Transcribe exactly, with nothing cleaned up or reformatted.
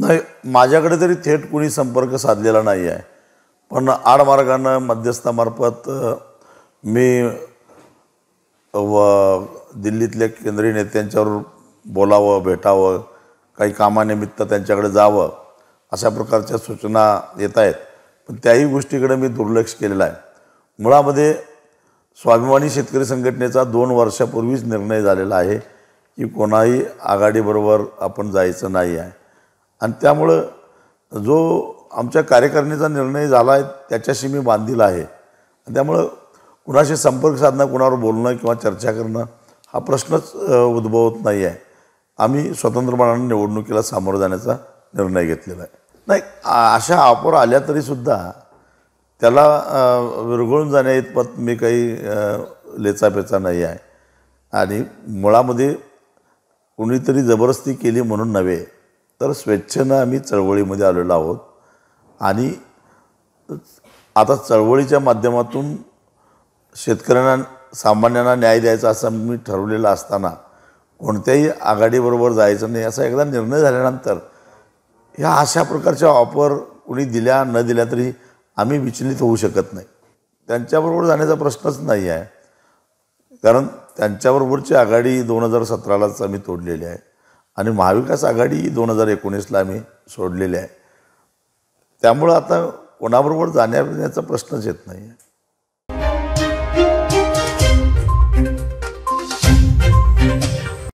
नाही, माझ्याकडे तरी थेट कुणी संपर्क साधलेला नाही आहे, पण आडमार्गानं मध्यस्थामार्फत मी व दिल्लीतल्या केंद्रीय नेत्यांच्यावर बोलावं, भेटावं, काही कामानिमित्त त्यांच्याकडे जावं अशा प्रकारच्या सूचना येत आहेत, पण त्याही गोष्टीकडे मी दुर्लक्ष केलेलं आहे. मुळामध्ये स्वाभिमानी शेतकरी संघटनेचा दोन वर्षापूर्वीच निर्णय झालेला आहे की कोणाही आघाडीबरोबर आपण जायचं नाही आहे, आणि त्यामुळं जो आमच्या कार्यकारिणीचा निर्णय झाला आहे त्याच्याशी मी बांधील आहे. त्यामुळं कुणाशी संपर्क साधणं, कुणावर बोलणं किंवा चर्चा करणं हा प्रश्नच उद्भवत नाही आहे. आम्ही स्वतंत्रपणाने निवडणुकीला सामोरं जाण्याचा निर्णय घेतलेला आहे. नाही, अशा ऑफर आल्या तरीसुद्धा त्याला विरघळून जाण्या इतपत मी काही लेचापेचा नाही आहे, आणि मुळामध्ये कुणीतरी जबरदस्ती केली म्हणून नव्हे, तर स्वेच्छेनं आम्ही चळवळीमध्ये आलेलो आहोत. आणि आता चळवळीच्या माध्यमातून शेतकऱ्यांना, सामान्यांना न्याय द्यायचा असं मी ठरवलेलं असताना कोणत्याही आघाडीबरोबर जायचं नाही असा एकदा निर्णय झाल्यानंतर ह्या अशा प्रकारच्या ऑफर कुणी दिल्या न दिल्या तरी आम्ही विचलित होऊ शकत नाही. त्यांच्याबरोबर जाण्याचा प्रश्नच नाही आहे, कारण त्यांच्याबरोबरची आघाडी दोन हजार सतरालाच आम्ही तोडलेली आहे, आणि महाविकास आघाडी दोन हजार एकोणीसला आम्ही सोडलेली आहे. त्यामुळं आता कोणाबरोबर जाण्याचा प्रश्नच येत नाही आहे.